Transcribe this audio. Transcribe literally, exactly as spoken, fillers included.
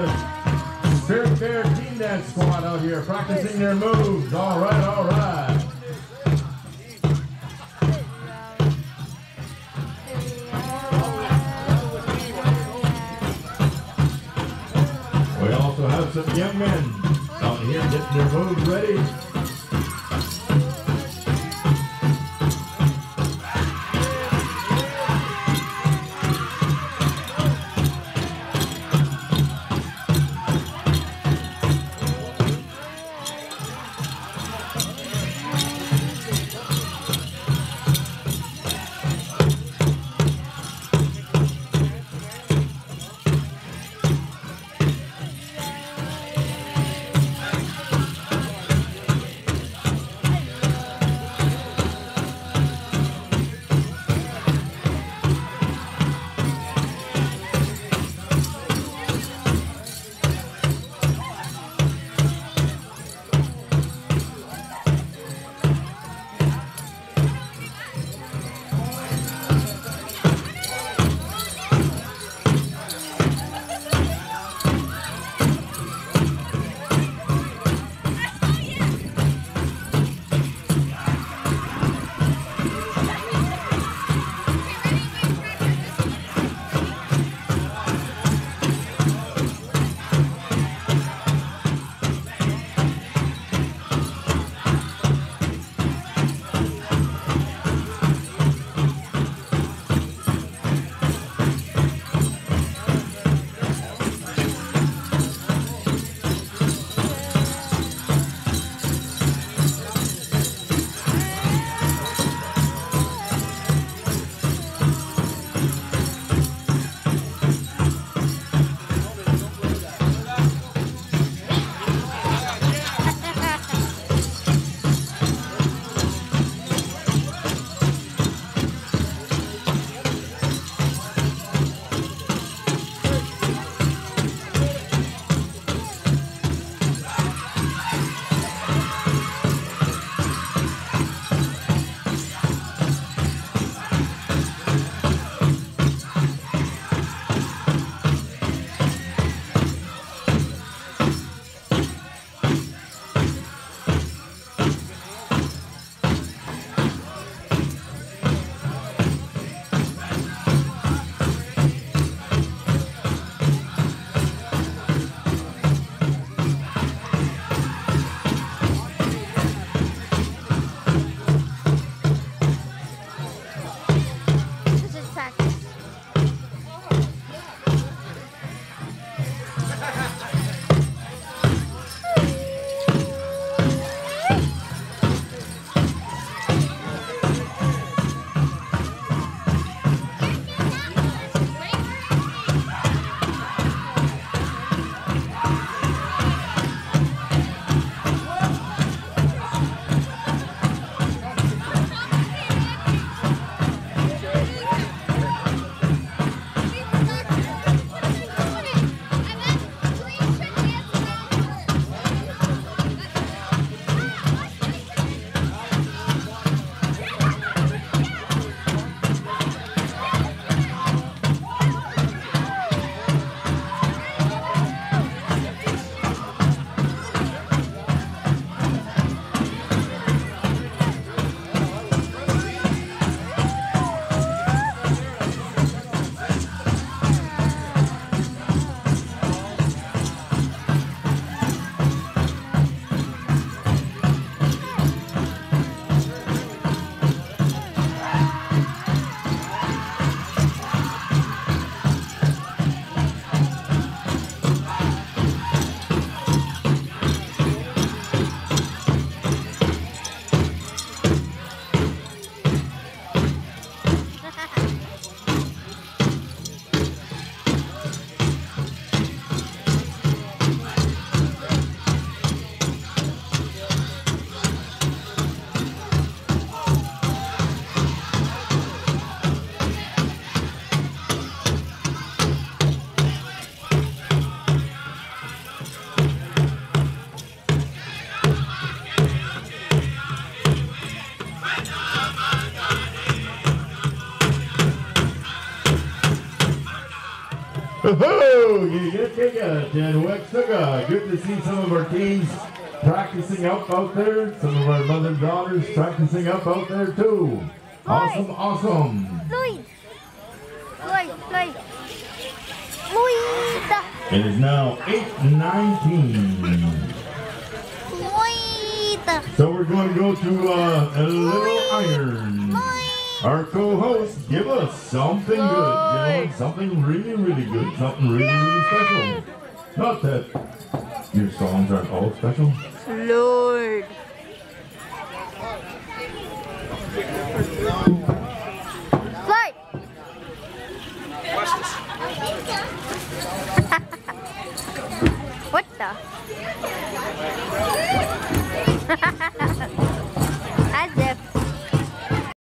the Spirit Bear Team Dance Squad out here practicing their moves. All right, all right. We also have some young men out here getting their moves ready. Oh, you get get and Wexuga. Good to see some of our teams practicing up out there. Some of our mother and daughters practicing up out there too. Awesome, awesome. Lloyd. Lloyd, Lloyd. Lloyd. It is now eight nineteen. Lloyd. So we're going to go to uh, a little iron. Lloyd. Our co-host, give us something good, gentlemen. Something really, really good. Something really, really special. Not that your songs aren't all special. Lord. Lloyd. What the?